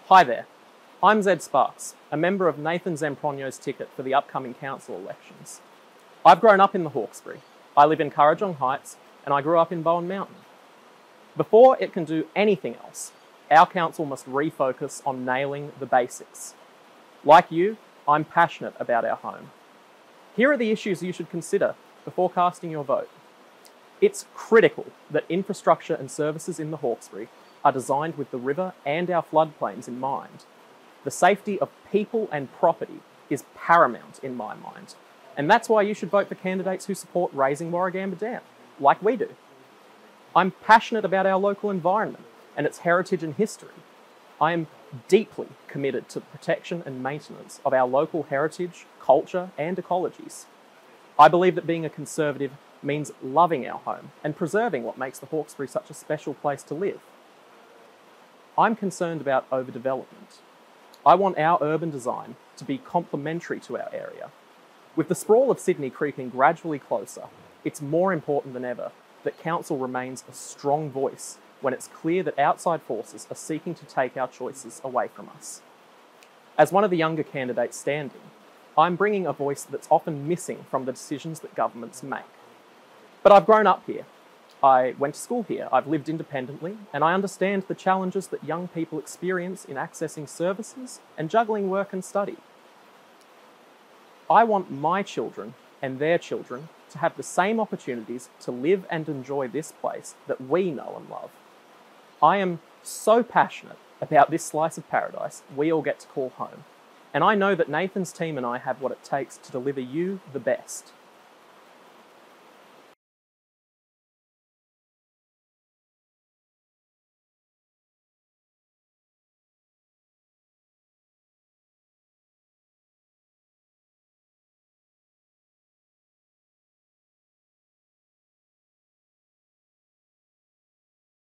Hi there, I'm Zed Sparks, a member of Nathan Zempronio's ticket for the upcoming council elections. I've grown up in the Hawkesbury. I live in Kurrajong Heights and I grew up in Bowen Mountain. Before it can do anything else, our council must refocus on nailing the basics. Like you, I'm passionate about our home. Here are the issues you should consider before casting your vote. It's critical that infrastructure and services in the Hawkesbury are designed with the river and our floodplains in mind. The safety of people and property is paramount in my mind, and that's why you should vote for candidates who support raising Warragamba Dam, like we do. I'm passionate about our local environment and its heritage and history. I am deeply committed to the protection and maintenance of our local heritage, culture, and ecologies. I believe that being a Conservative means loving our home and preserving what makes the Hawkesbury such a special place to live. I'm concerned about overdevelopment. I want our urban design to be complementary to our area. With the sprawl of Sydney creeping gradually closer, it's more important than ever that Council remains a strong voice when it's clear that outside forces are seeking to take our choices away from us. As one of the younger candidates standing, I'm bringing a voice that's often missing from the decisions that governments make. But I've grown up here. I went to school here, I've lived independently, and I understand the challenges that young people experience in accessing services and juggling work and study. I want my children and their children to have the same opportunities to live and enjoy this place that we know and love. I am so passionate about this slice of paradise we all get to call home, and I know that Nathan's team and I have what it takes to deliver you the best.